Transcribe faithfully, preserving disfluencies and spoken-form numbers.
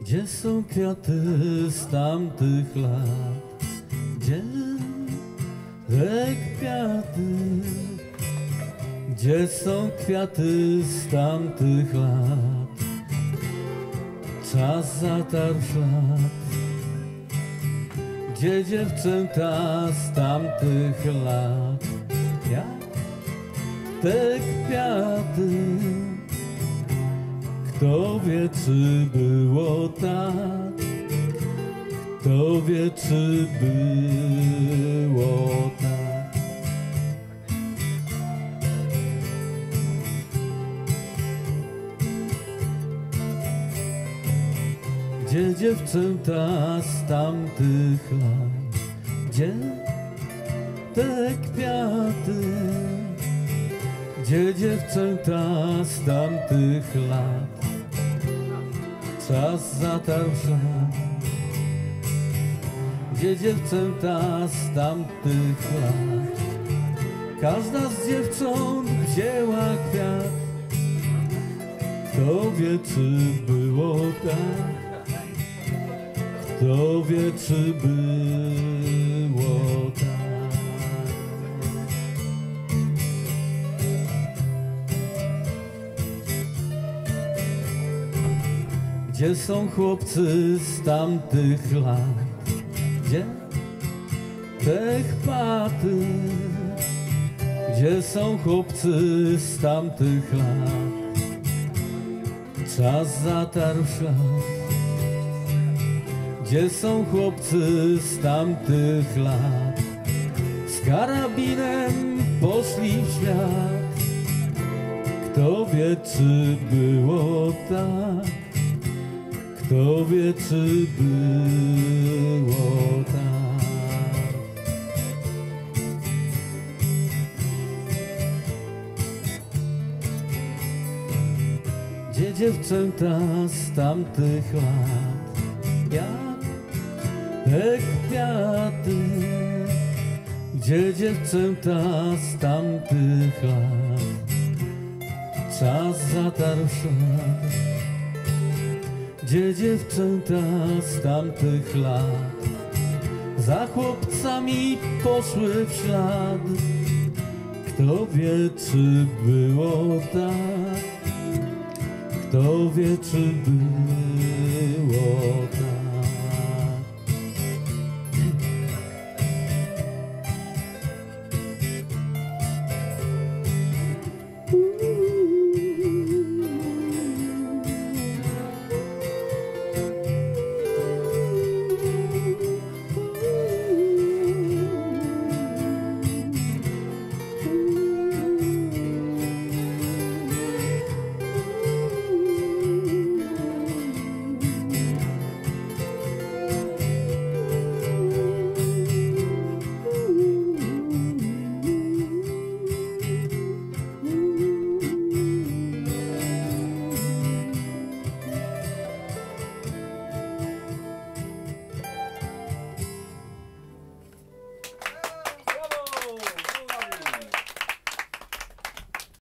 Gdzie są kwiaty z tamtych lat? Gdzie te kwiaty? Gdzie są kwiaty z tamtych lat? Czas zatarł ślad. Gdzie dziewczęta z tamtych lat? Jak te kwiaty? Kto wie, czy było tak? Kto wie, czy było tak? Gdzie dziewczęta z tamtych lat? Gdzie te kwiaty? Gdzie dziewczęta z tamtych lat? Czas zatarł ślad. Gdzie dziewczęta z tamtych lat? Każda z dziewcząt wzięła kwiat. Kto wie, czy było tak? Kto wie, czy było tak? Gdzie są chłopcy z tamtych lat? Gdzie te chwaty? Gdzie są chłopcy z tamtych lat? Czas zatarł ślad. Gdzie są chłopcy z tamtych lat? Z karabinem poszli w świat. Kto wie, czy było tak? Kto wie, czy było tak? Gdzie dziewczęta z tamtych lat? Jak te kwiaty? Gdzie dziewczęta z tamtych lat? Czas zatarł ślad. Gdzie dziewczęta z tamtych lat? Za chłopcami poszły w ślad. Kto wie, czy było tak? Kto wie, czy było